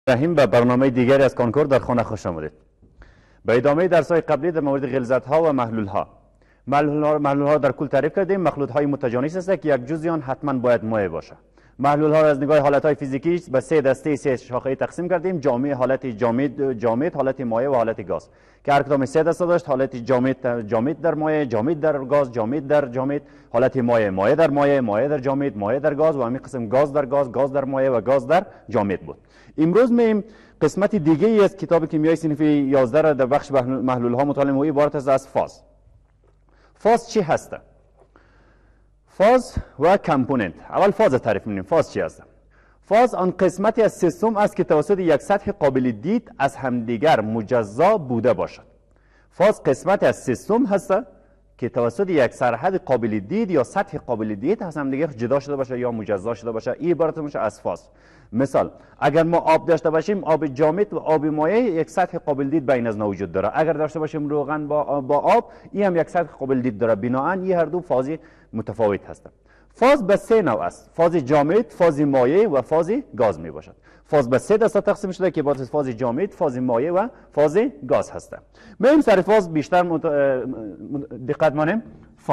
رحیم به برنامه دیگری از کانکور در خانه خوش آمدید. به ادامه درس‌های قبلی در مورد غلظت‌ها و محلول‌ها. محلول‌ها در کل تعریف کردیم. مخلوط‌های متجانس است که یک جزئی آن حتما باید مایع باشه. محلول‌ها را از نگاه حالت‌های فیزیکی به سه دسته سه شاخه‌ای تقسیم کردیم: جامد، حالت جامد، حالت مایع و حالت گاز. که هر کدام سه دسته داشت: حالت جامد در مایع، جامد در گاز، جامد در جامد، حالت مایع، مایع در مایع، مایع در جامد، مایع در گاز و همین قسم گاز در گاز، گاز در مایع و گاز در جامد بود. امروز میم قسمت دیگه ای از کتاب کیمیای صنف 11 را در بخش محلول‌ها مطالعه می‌کنیم. عبارت است از فاز. فاز چی هست؟ فاز و کامپوننت. اول فاز تعریف می‌کنیم. فاز چی است؟ فاز آن قسمتی از سیستم است که توسط یک سطح قابل دید از همدیگر مجزا بوده باشد. فاز قسمتی از سیستم هست که توسط یک سرحد قابل دید یا سطح قابل دید از همدیگر جدا شده باشه یا مجزا شده باشه. این عبارت میشه از فاز. مثال: اگر ما آب داشته باشیم، آب جامد و آب مایع یک سطح قابل دید بین از وجود داره. اگر داشته باشیم روغن با آب، این هم یک سطح قابل دید داره. بنابراین این هر دو فازی متفاوت هستند. فاز به سه نوع است: فاز جامد، فاز مایع و فاز گاز می باشد. فاز به سه دسته تقسیم شده که عبارت از فاز جامد، فاز مایع و فاز گاز هستند. میایم سر فاز بیشتر دقت کنیم.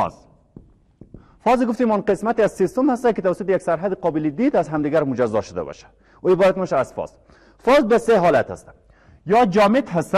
فاز گفتیم آن قسمتی از سیستم هست که توسط یک سرحد قابل دید از همدیگر مجزا شده باشه. و عبارت میشه از فاز. فاز به سه حالت هست: یا جامد هست،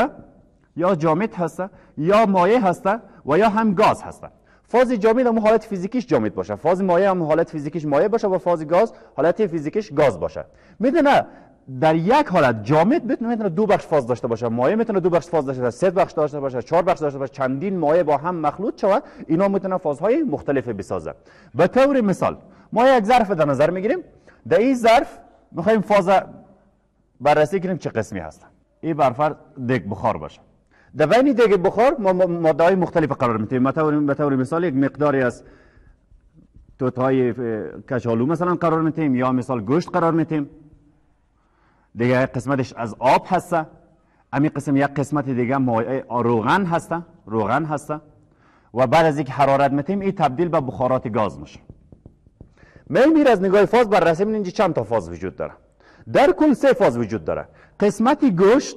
یا مایع هست و یا هم گاز هست. فاز جامد هم حالت فیزیکیش جامد باشه، فاز مایع هم حالت فیزیکیش مایع باشه و فاز گاز حالت فیزیکیش گاز باشه. میدونه در یک حالت جامد میتونه دو بخش فاز داشته باشه، مایع میتونه دو بخش فاز داشته باشه، سه بخش داشته باشه، چهار بخش داشته باشه، چندین مایع با هم مخلوط شود. اینا میتونه فازهای مختلف بسازه. به طور مثال ما یک ظرف در نظر میگیریم. در این ظرف میخوایم فاز بررسی کنیم چه قسمی هست. این برفر دیگ بخار باشه. در بین دیگ بخار ما ماده‌های مختلف قرار میدیم. به طور مثال یک مقداری از توت‌های کچالو مثلا قرار میدیم، یا مثال گوشت قرار میدیم. دیگه قسمتش از آب هست. همین قسم یک قسمت دیگه روغن هست و بعد از اینکه حرارت میدیم این تبدیل به بخارات گاز میشه. میریم از نگاه فاز بررسی می‌کنیم که چند تا فاز وجود داره. در کل سه فاز وجود داره: قسمتی گوشت،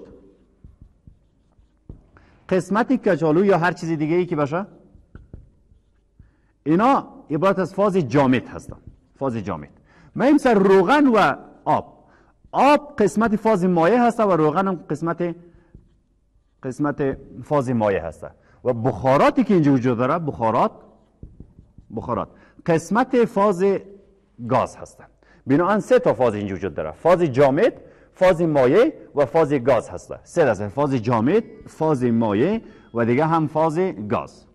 قسمتی کچالو یا هر چیز دیگه ای که باشه، اینا عبارت از فاز جامد هستن. فاز جامد. میایم سر روغن و آب. آب قسمت فاز مایع هست و روغن هم قسمت فاز مایع هست. و بخاراتی که اینجا وجود داره، بخارات قسمت فاز گاز هستن. بنابراین سه تا فاز اینجا وجود داره: فاز جامد، فاز مایع و فاز گاز هست. سه دسته: فاز جامد، فاز مایع و دیگه هم فاز گاز.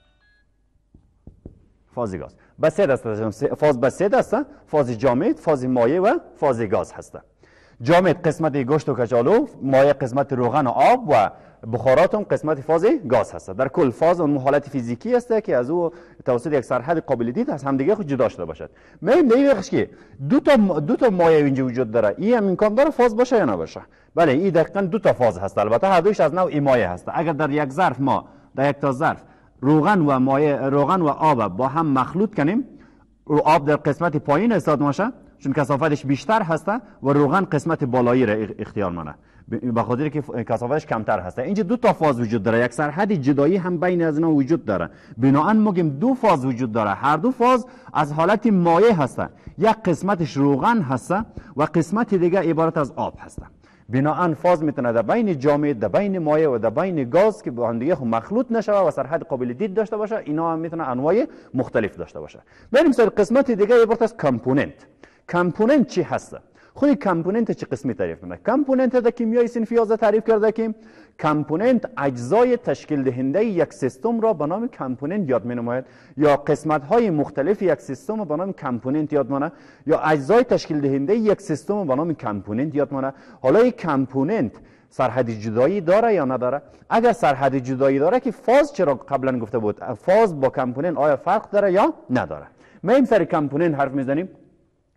به سه دسته فاز به سه دسته: فاز جامد، فاز مایع و فاز گاز هست. جامد قسمت گوشت و کچالو، مایع قسمت روغن و آب و بخارات هم قسمت فاز گاز هست. در کل فاز اون حالت فیزیکی است که از او توسط یک سرحد قابل دید از همدیگه خود جدا شده باشد. می‌بینیم که دو تا مایع اینجا وجود داره. این هم امکان داره فاز باشه یا نباشه. بله، این دقیقاً دو تا فاز هست. البته هر دوش از نوع مایع هست. اگر در یک ظرف ما در یک تا ظرف روغن و آب با هم مخلوط کنیم، آب در قسمت پایین حساب میشه چون کثافتش بیشتر هست و روغن قسمت بالایی را اختیار منه به خاطر که کثافتش کمتر هست. اینجا دو تا فاز وجود داره، یک سرحد جدایی هم بین از اینا وجود داره. بنابراین میگیم دو فاز وجود داره. هر دو فاز از حالت مایع هستن. یک قسمتش روغن هست و قسمت دیگه عبارت از آب هست. بنابراین فاز میتونه در بین جامد، در بین مایع و در بین گاز که با هم دیگه مخلوط نشه و سرحد قابل دید داشته باشه. اینا هم میتونه انواع مختلف داشته باشه. بریم سر قسمت دیگه عبارت از کامپوننت. کامپوننت چی هست؟ خود کامپوننت چه قسمی تعریف میکنه؟ کامپوننت در کیمیای صنف 11 تعریف کرده که کامپوننت اجزای تشکیل دهنده یک سیستم را به نام کامپوننت یاد می‌نماید، یا قسمت های مختلف یک سیستم را به نام کامپوننت یاد می‌نماید، یا اجزای تشکیل دهنده یک سیستم را به نام کامپوننت یاد می‌نماید. حالا این کامپوننت سرحد جدایی داره یا نداره؟ اگر سرحد جدایی داره که فاز چرا قبلا گفته بود فاز با کامپوننت آیا فرق داره یا نداره؟ ما این سر کامپوننت حرف میزنیم.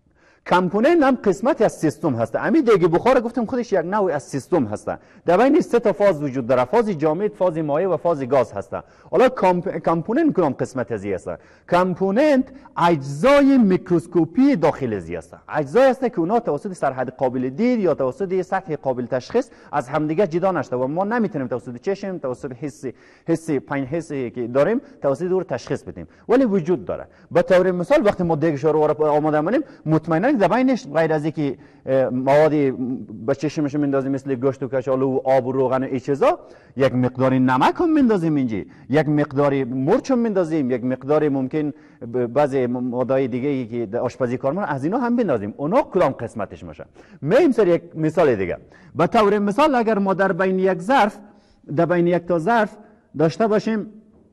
کامپوننت هم قسمتی از سیستم هست. همین دیگه بخار گفتم خودش یک نوع از سیستم هست. در بین سه تا فاز وجود داره، فاز جامد، فاز مایع و فاز گاز هست. حالا کامپوننت کدام قسمت از است؟ کامپوننت اجزای میکروسکوپی داخل از است. اجزای است که اونها توسط سرحد قابل دید یا توسط سطح قابل تشخیص از همدیگه جدا نشده و ما نمیتونیم توسط چشم، توسط حس پنج حسی که داریم توسط دور تشخیص بدیم، ولی وجود داره. به طور مثال وقتی ما دیگه شروع رو آماده کنیم، مطمئنا در بینش غیر از اینکه موادی به چشمش میندازیم مثل گوشت و کچالو و آب و روغن و این چیزا، یک مقدار نمک هم میندازیم اینجا، یک مقدار مرچ هم میندازیم، یک مقدار ممکن بعضی موادهای دیگه که در آشپزی کار میکنن از اینا هم بندازیم. اونا کدام قسمتش میشه؟ میایم سر یک مثال دیگه. به طور مثال اگر ما در بین یک ظرف، در بین یک تا ظرف داشته باشیم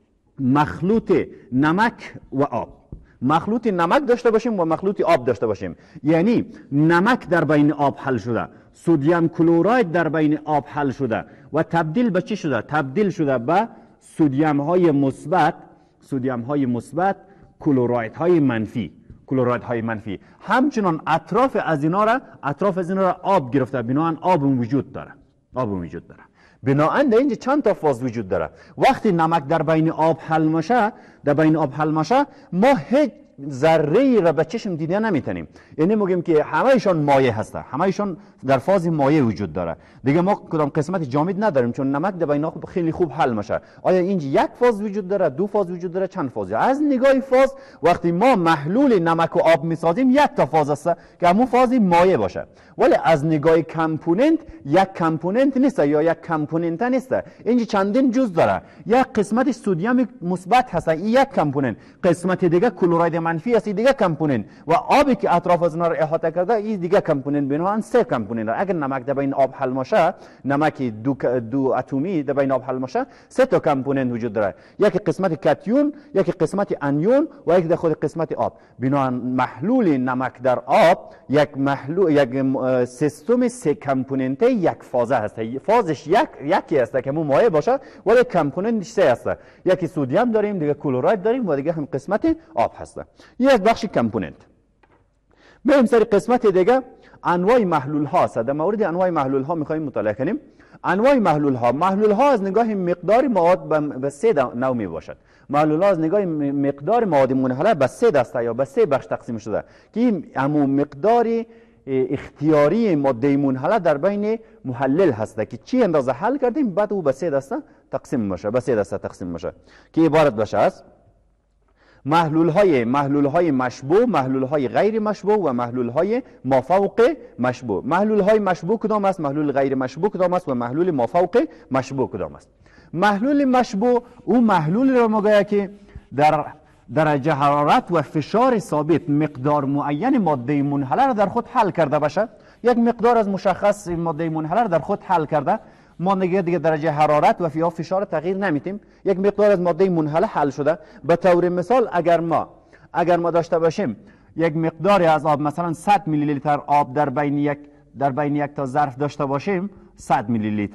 مخلوط نمک و آب، مخلوط نمک داشته باشیم و مخلوط آب داشته باشیم، یعنی نمک در بین آب حل شده، سدیم کلراید در بین آب حل شده و تبدیل به چی شده؟ تبدیل شده به سدیم های مثبت، سدیم های مثبت، کلراید های منفی، کلراید های منفی. همچنان اطراف از اینا را آب گرفته، بنابراین آب وجود داره، آب وجود داره. بنابراین در اینجا چند تا فاز وجود داره. وقتی نمک در بین آب حل میشه، در بین آب حل میشه، ما هیچ ذره را به چشم دیدن نمیتونیم، یعنی میگیم که همهشون مایع هسته، همهشون در فاز مایع وجود داره. دیگه ما کدام قسمت جامد نداریم چون نمک در بین آب خیلی خوب حل میشه. آیا اینجا یک فاز وجود داره، دو فاز وجود داره، چند فاز؟ از نگاه فاز وقتی ما محلول نمک و آب میسازیم یک تا فاز است که همون فاز مایع باشه، ولی از نگاه کامپوننت یک کامپوننت نیست یا یک کامپوننت نیست. اینجا چندین جزء داره. یک قسمت سدیم مثبت هست، این یک کامپوننت، قسمت دیگه کلراید منفی است، دیگه کامپوننت، و آبی که اطراف از اونها رو احاطه کرده این دیگه کامپوننت. بنابراین سه کامپوننت. اگر نمک در بین آب حل میشه، نمک دو اتمی در بین آب حل میشه، سه تا کامپوننت وجود داره، یک قسمت کاتیون، یک قسمت انیون و یک در خود قسمت آب. بنابراین محلول نمک در آب یک محلول، یک سیستم سه کامپوننته یک فازه هست. فازش یکی است که مو مایع باشه، ولی کامپوننتش سه است. یکی سدیم داریم، دیگه کلراید داریم و دیگه هم قسمت آب هست. یک بخش کامپوننت. بریم سر قسمت دیگه، انواع محلول ها است. در مورد انواع محلول ها میخوایم مطالعه کنیم. انواع محلول ها از نگاه مقدار مواد به سه نوع می باشد. محلول ها از نگاه مقدار مواد منحله به سه دسته یا به سه بخش تقسیم شده که این همون مقدار اختیاری ماده منحله در بین محلل هست که چی اندازه حل کردیم بعد او به سه دسته تقسیم میشه، به سه دسته تقسیم میشه که عبارت باشه از محلول های مشبوع، محلول های غیر مشبوع و محلول های مافوق مشبوع. محلول های مشبوع کدام است، محلول غیر مشبوع کدام است و محلول مافوق مشبوع کدام است؟ محلول مشبوع او محلول را میگه که در درجه حرارت و فشار ثابت مقدار معین ماده منحله را در خود حل کرده باشه. یک مقدار از مشخص ماده منحله را در خود حل کرده، ما دیگه درجه حرارت و فشار تغییر نمیتیم، یک مقدار از ماده منحله حل شده. به طور مثال اگر ما داشته باشیم یک مقداری از آب، مثلا 100 میلی لیتر آب در بین یک تا ظرف داشته باشیم، 100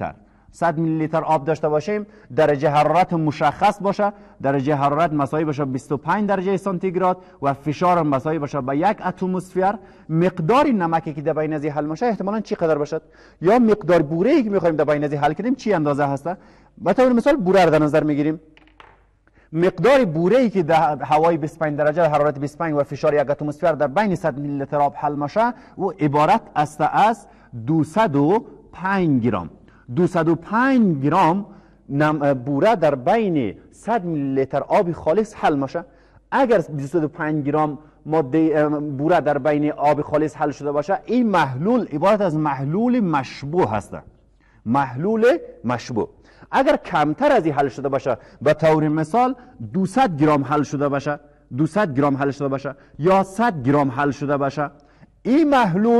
میلی لیتر آب داشته باشیم، درجه حرارت مشخص باشه، درجه حرارت مساوی باشه 25 درجه سانتیگراد و فشار مساوی باشه به 1 اتمسفر. مقدار نمکی که در بین از حل میشه احتمالاً چی قدر باشد، یا مقدار بوره ای که میخوایم در بین از حل کنیم چی اندازه هست. به طور مثال بوره رو در نظر میگیریم، مقدار بوره ای که در هوای 25 درجه حرارت 25 و فشار 1 اتمسفر در بین 100 میلی لیتر آب حل میشه و عبارت است از 205 گرم. 205 گرم بوره در بین 100 میلی لیتر آب خالص حل میشه. اگر 205 گرم ماده بوره در بین آب خالص حل شده باشه، این محلول عبارت از محلول مشبوع هست. محلول مشبوع. اگر کمتر از این حل شده باشه، به طور مثال 200 گرم حل شده باشه، 200 گرم حل شده باشه یا 100 گرم حل شده باشه، این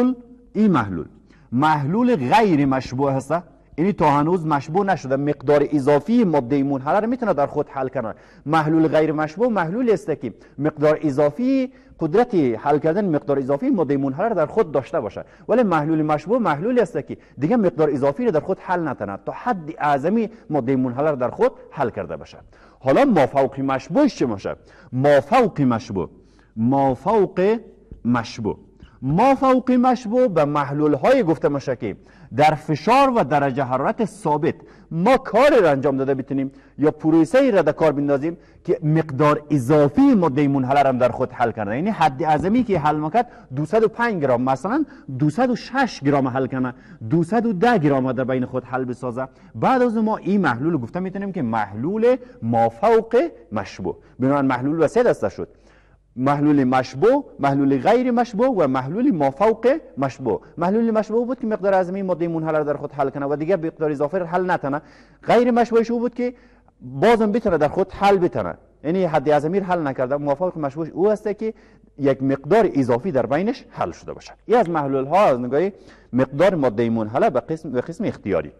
محلول غیر مشبوع هست. یعنی تا هنوز مشبوع نشده، مقدار اضافی ماده منحله رو میتونه در خود حل کنه. محلول غیر مشبوع محلولی است که مقدار اضافی، قدرت حل کردن مقدار اضافی ماده منحله رو در خود داشته باشه، ولی محلول مشبوع محلولی است که دیگه مقدار اضافی رو در خود حل نکنه، تا حد اعظمی ماده منحله رو در خود حل کرده باشه. حالا مافوق مشبوع چه میشه؟ مافوق مشبوع ما فوق مشبوع به محلول های گفته میشه که در فشار و درجه حرارت ثابت ما کار را انجام داده بتونیم یا پروسه ای را در کار بندازیم که مقدار اضافی ماده منحله را در خود حل کنه. یعنی حد اعظمی که حل میکرد 205 گرم مثلا 206 گرم حل کنه، 210 گرم در بین خود حل بسازه. بعد از ما این محلول گفته میتونیم که محلول ما فوق مشبوع. بنابراین محلول و سه دسته شد: محلول مشبوع، محلول غیر مشبوع و محلول مافوق مشبوع. محلول مشبوع بود که مقدار اعظمی ماده منحله را در خود حل کنه و دیگه مقدار اضافی را حل نتونه. غیر مشبوعش بود که بازم بتونه در خود حل بتونه، یعنی حد اعظمی را حل نکرده. مافوق مشبوع او است که یک مقدار اضافی در بینش حل شده باشه. این از محلول ها از نگاه مقدار ماده منحله به قسم اختیاری.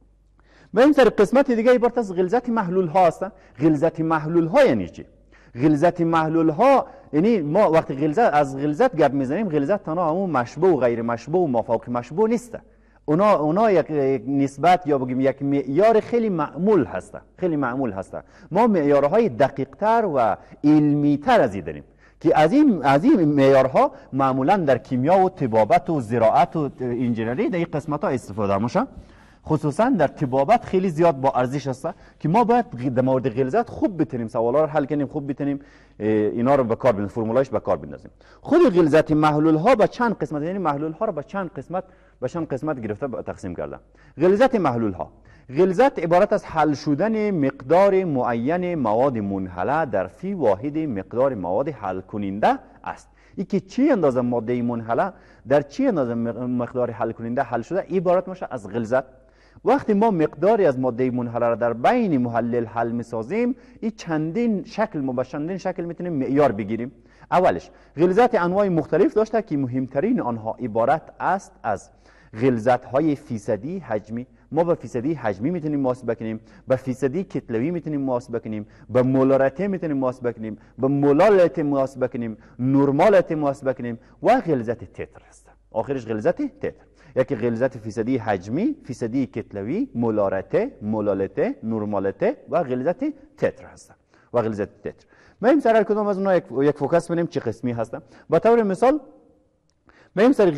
و این سر قسمت دیگه عبارت از غلظت محلول ها هستند. غلظت محلول ها یعنی چی؟ غلظت محلول ها یعنی ما وقتی از غلظت گپ میزنیم، غلظت تنها همون مشبوع و غیر مشبوع و مافوق مشبوع نیست. اونا یک نسبت یا بگیم یک معیار خیلی معمول هست. خیلی معمول هست. ما معیارهای دقیق تر و علمی تر از این داریم که از این معیارها معمولا در کیمیا و طبابت و زراعت و انجینری در این قسمت ها استفاده میشه. خصوصا در طبابت خیلی زیاد با ارزش است که ما باید در مورد غلظت خوب بتونیم سوالا رو حل کنیم، خوب بتونیم اینا رو به کار بندازیم، فرمولایش به کار بندازیم. خود غلظت محلول ها به چند قسمت، یعنی محلول ها رو به چند قسمت گرفته تقسیم کردم. غلظت محلول ها: غلظت عبارت از حل شدن مقدار معین مواد منحله در فی واحد مقدار مواد حل کننده است. این که چی اندازه ماده منحله در چی اندازه مقدار حل کننده حل شده عبارت میشه از غلظت. وقتی ما مقداری از ماده منحله را در بین محلل حل میسازیم، این چندین شکل میتونیم معیار بگیریم. اولش غلظت انواع مختلف داشته که مهمترین آنها عبارت است از غلظت های فیصدی حجمی. ما به فیصدی حجمی میتونیم محاسبه کنیم، به فیصدی کتلوی میتونیم محاسبه کنیم، به مولارته میتونیم محاسبه کنیم، به مولالته محاسبه کنیم، نرمالته محاسبه کنیم و غلظت تتر است. آخرش غلظت تتر. یکی غلظت فیصدی حجمی، فیصدی کتلوی، مولارته، مولالته، نرمالته و غلظت تتر هست. و غلظت تتر. بریم سر هر کدام از اونها یک فوکس ببینیم چه قسمی هستن. به طور مثال بریم سر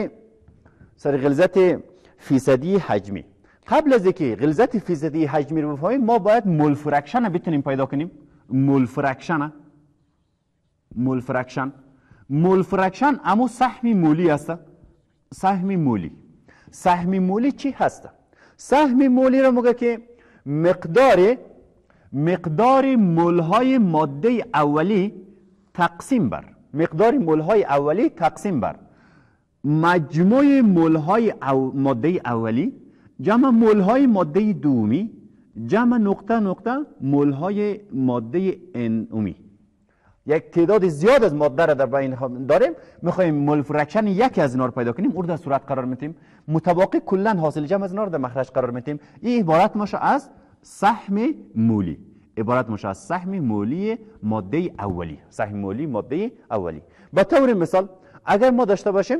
غلظت فیصدی حجمی. قبل از اینکه غلظت فیصدی حجمی رو بفهمیم، ما باید مول فرکشن بتونیم پیدا کنیم. مول فرکشن اما سهم مولی است. سهم مولی چی هست؟ سهم مولی رو میگه که مقدار مولهای ماده اولی تقسیم بر مجموع مولهای ماده اولی جمع مولهای ماده دومی جمع نقطه مولهای ماده انومی. یک تعداد زیاد از ماده را در بین داریم، میخوایم مول فرکشن یکی از اینا رو پیدا کنیم، او رو در صورت قرار میدیم، متباقی کلا حاصل جمع از اینا رو در مخرج قرار میدیم. این عبارت میشه از سهم مولی. ماده اولی. به طور مثال اگر ما داشته باشیم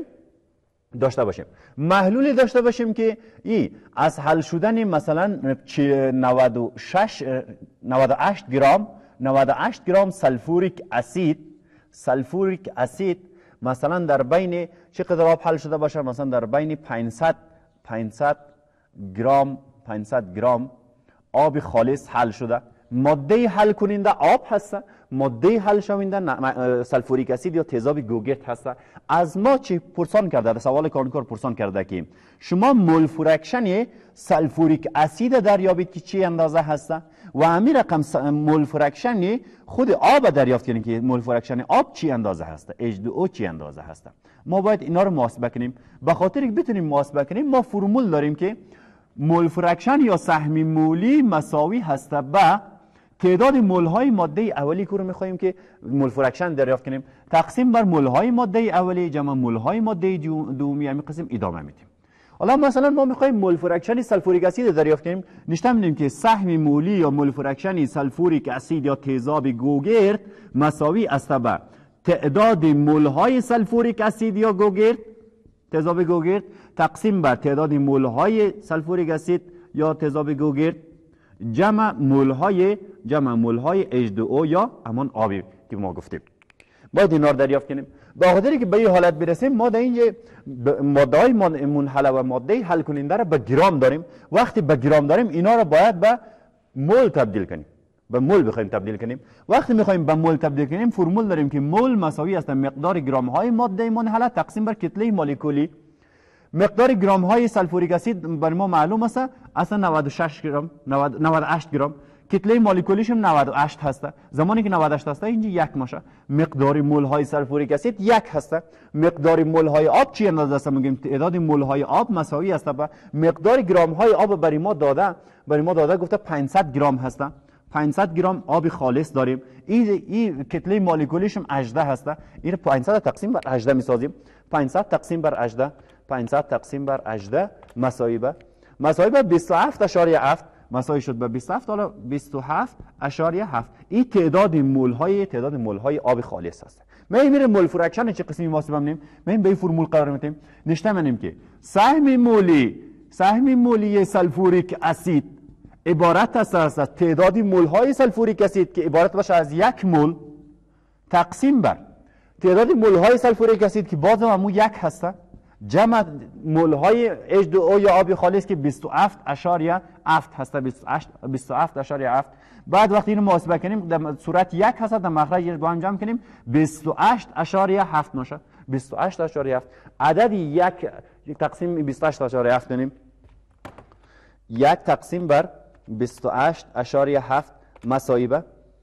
محلولی داشته باشیم که این از حل شدن مثلا 98 گرم سلفوریک اسید مثلا در بین چقدر آب حل شده باشه، مثلا در بین 500 گرم آب خالص حل شده. ماده حل کننده آب هست، ماده حل شونده سلفوریک اسید یا تیزاب گوگرد هست. از ما چی پرسان کرده؟ در سوال کانکور پرسان کرده که شما مول فرکشن سلفوریک اسید دریابید که چی اندازه هست و همین رقم مول فرکشن خود آب دریافت کنید که مول فرکشن آب چی اندازه هست، H2O چی اندازه هست. ما باید اینا رو محاسبه کنیم. به خاطر که بتونیم محاسبه کنیم ما فرمول داریم که مول فرکشن یا سهم مولی مساوی هست به تعداد مولهای ماده اولی که رو میخوایم که مول فرکشن دریافت کنیم تقسیم بر مولهای ماده اولی جمع مولهای ماده دومی. همین قسم ادامه میدیم. حالا مثلا ما میخوایم مول فرکشن سلفوریک اسید دریافت کنیم، نشته میدیم که سهم مولی یا مول فرکشن سلفوریک اسید یا تیزاب گوگرد مساوی است به تعداد مولهای سلفوریک اسید یا گوگرد تیزاب گوگرد تقسیم بر تعداد مولهای سلفوریک اسید یا تیزاب گوگرد جمع مولهای H2O یا همان آبی که ما گفتیم. باید اینا رو دریافت کنیم. به خاطر که به این حالت برسیم ما در اینجا ماده های منحله و ماده حل کننده را به گرام داریم. وقتی به گرام داریم اینا را باید به مول تبدیل کنیم، به مول بخوایم تبدیل کنیم. وقتی میخوایم به مول تبدیل کنیم فرمول داریم که مول مساوی است مقدار گرام های ماده منحله تقسیم بر کتله مولکولی. مقدار گرام های سلفوریک اسید بر ما معلوم است اصلا 96 گرم 98 گرم، کتله مولکولیش هم 98 هست. زمانی که 98 هست اینجا یک میشه. مقدار مول های سلفوریک اسید یک هست. مقدار مول های آب چی اندازه است؟ میگیم تعداد مول های آب مساوی است با مقدار گرام های آب برای ما داده گفته 500 گرم هست. 500 گرم آب خالص داریم. این کتله مولکولیش هم 18 هست. این 500 تقسیم بر 18 میسازیم. 500 تقسیم بر 18 500 تقسیم بر 18 مساوی به 27.7 مساوی شد به 27. حالا 27.7 این تعداد مول های آب خالص هست. ما میره مول فرکشن چه قسمی محاسبه می‌کنیم؟ ما به این فرمول قرار میدیم. نشته می‌بینیم که سهم مولی سلفوریک اسید عبارت است از تعداد مول های سلفوریک اسید که عبارت باشه از یک مول تقسیم بر تعداد مول های سلفوریک اسید که باز هم یک هست جمع مول های H2O یا آب خالص که 27.7 هست. 27.7. بعد وقتی اینو محاسبه کنیم در صورت یک هست، در مخرج با هم جمع کنیم 28.7 میشه. 28.7 عدد یک تقسیم 28.7 کنیم. یک تقسیم بر 28.7 مساوی به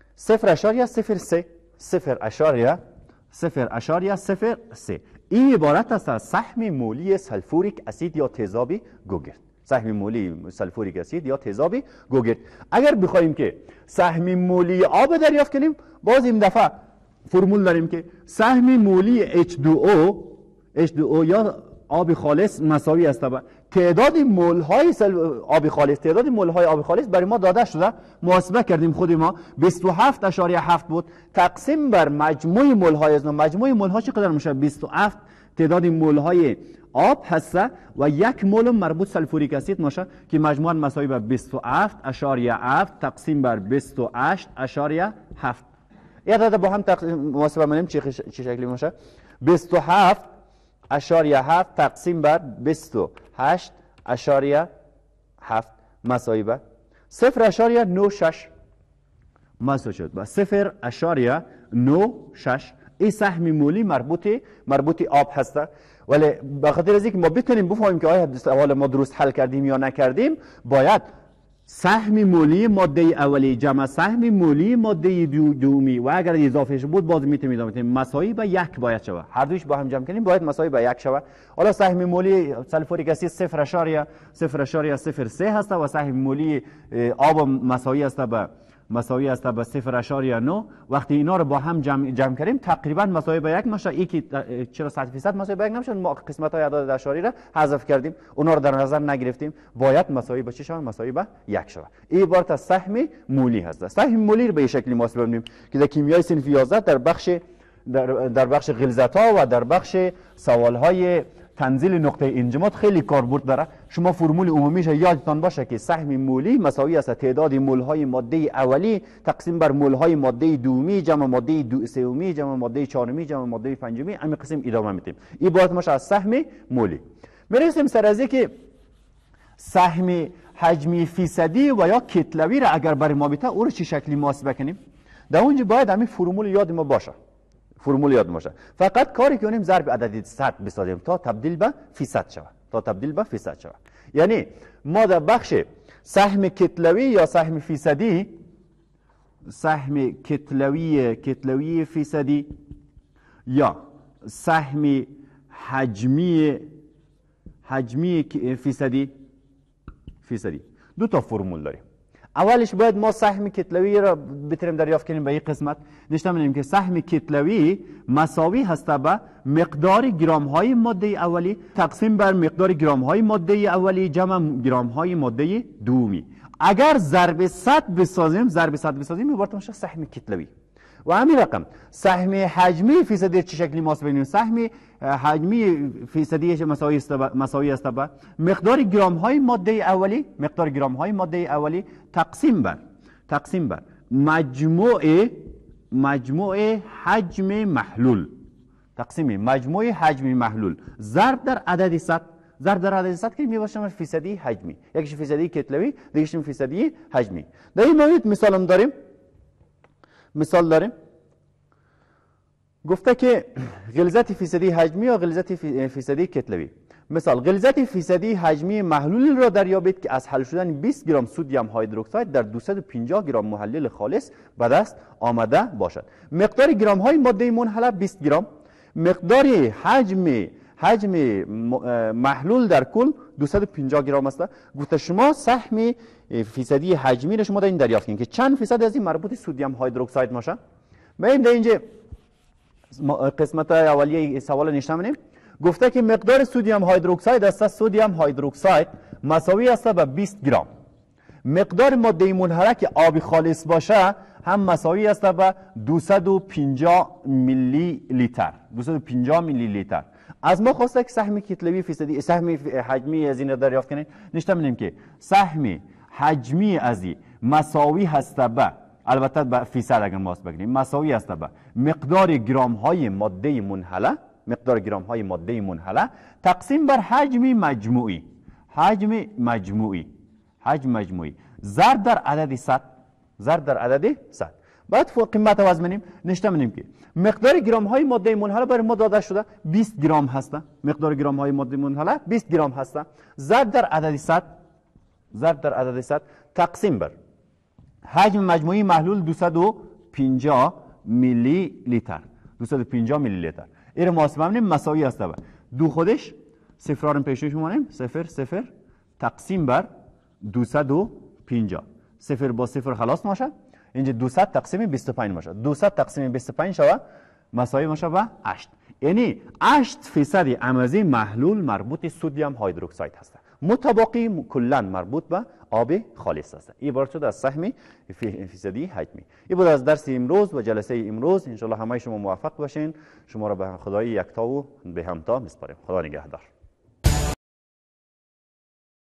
0.03. این عبارت است از سهم مولی سلفوریک اسید یا تیزابی گوگرد. سهم مولی سلفوریک اسید یا تیزابی گوگرد. اگر بخوایم که سهم مولی آب دریافت کنیم باز این دفعه فرمول داریم که سهم مولی H2O یا آب خالص مساوی است با تعداد مول های آب خالص. تعداد مول های آب خالص برای ما داده شده، محاسبه کردیم خود ما 27.7 بود تقسیم بر مجموع مول های از مجموع مول ها چقدر میشه؟ 27 تعداد مول های آب هست و یک مول مربوط سلفوریک اسید میشه که مجموعاً مساوی به 27.7 تقسیم بر 28.7. این عدد با هم محاسبه کنیم چه شکلی میشه؟ 27.7 تقسیم بر 28.7 مساوی به 0.96 مساوی شد با 0.96. این سهم مولی مربوط آب هست. ولی به خاطر از اینکه ما بتونیم بفهمیم که آیا سوال ما درست حل کردیم یا نکردیم باید سهم مولی ماده اولی جمع سهم مولی ماده دومی و اگر اضافه بود باز میتونیم مساوی به یک باید شود. هر دویش با هم جمع کنیم باید مساوی به یک شود. حالا سهم مولی سلفوریک اسید 0.03 هست و سهم مولی آب مساوی است به 0.9. وقتی اینا رو با هم جمع کردیم تقریبا مساوی به یک میشه. این که چرا 100% مساوی به یک نمیشه؟ ما قسمت های اعداد اشاری را حذف کردیم، اونا رو در نظر نگرفتیم. باید مساوی به چه شود؟ مساوی به یک شود. این عبارت از سهم مولی هست. سهم مولی رو به این شکلی محاسبه کنیم که در کیمیای صنف 11 در بخش غلظت ها و در بخش سوال های تنزیل نقطه انجماد خیلی کاربرد داره. شما فرمول عمومیش یادتان باشه که سهم مولی مساوی است تعداد مول های ماده اولی تقسیم بر مول های ماده دومی جمع ماده سومی جمع ماده چهارمی جمع ماده پنجمی. همین قسم ادامه میدیم. این عبارت میشه از سهم مولی. میرسیم سر از که سهم حجمی فیصدی و یا کتلوی را اگر برای ما بیته او رو چه شکلی محاسبه کنیم؟ در اونجا باید همین فرمول یاد ما باشه. فقط کاری کنیم ضرب عددی 100 بسازیم تا تبدیل به فیصد شود. یعنی ما در بخش سهم کتلوی یا سهم فیصدی، سهم کتلوی فیصدی یا سهم حجمی فیصدی دو تا فرمول داریم. اولش باید ما سهم کتلوی را بتونیم دریافت کنیم. به این قسمت نشته می‌بینیم که سهم کتلوی مساوی هست به مقدار گرام های ماده اولی تقسیم بر مقدار گرام های ماده اولی جمع گرام های ماده دومی. اگر ضرب 100 بسازیم عبارت میشه سهم کتلوی. و همین رقم سهم حجمی فیصدی چه شکلی محاسبه کنیم؟ سهم حجمی فیصدی مساوی است به مقدار گرام های ماده اولی تقسیم بر مجموع حجم محلول، تقسیم مجموع حجم محلول ضرب در عدد 100. ضرب در عدد 100 که میباشم فیصدی حجمی، یکیش فیصدی کتلوی، دیگه‌ش فیصدی حجمی. در این مورد مثال داریم. گفته که غلظت فیصدی حجمی یا غلظت فیصدی کتلوی. مثال غلظت فیصدی حجمی محلول را دریابید که از حل شدن 20 گرم سدیم هیدروکساید در 250 گرم محلل خالص به دست آمده باشد. مقدار گرم های ماده منحله 20 گرم، مقدار حجم محلول در کل 250 گرم است. گفته شما سهم فیصدی حجمی را شما در این دریافت کنید که چند فیصد از این مربوط سدیم هیدروکساید باشه. ما در اینجا قسمت اولیه سوال نشتم گفته که مقدار سدیم هیدروکساید است. سدیم هیدروکساید مساوی است به 20 گرم. مقدار ماده منحله که آبی خالص باشه هم مساوی است به 250 میلی لیتر. 250 میلی لیتر. از ما خواسته که سهم کتلوی فیصدی، سهم حجمی از این دریافت کنیم. نشتم که سهم حجمی از این مساوی هست به، البته به فیصد اگر ما بگیم، مساوی است به مقدار گرم های ماده منحله، مقدار گرم های ماده منحله تقسیم بر حجم مجموعی، حجم مجموعی ضرب در عدد 100، ضرب در عدد 100. بعد قیمت عوض کنیم. نشتم که مقدار گرم های ماده منحله برای ما داده شده 20 گرم هست. مقدار گرم های ماده منحله 20 گرم هست. ضرب در عدد 100، ضرب در عدد 100 تقسیم بر حجم مجموعی محلول 250 میلی لیتر. 250 میلی لیتر. این محاسبه کنیم مساوی است به دو خودش صفر رو پیشش میمونیم، 0 تقسیم بر 250. 0 با 0 خلاص میشه. اینجا 200 تقسیم 25 میشه. 200 تقسیم 25 شوه مساوی میشه به 8. یعنی 8% امازی محلول مربوط سدیم هیدروکساید هست. متباقی کلا مربوط به آب خالص است. این عبارت شده از سهم فیصدی حجمی. این بود از درس امروز و جلسه امروز. ان شاء الله همه شما موفق باشین. شما را به خدای یکتا و به همتا میسپاریم. خدا نگهدار.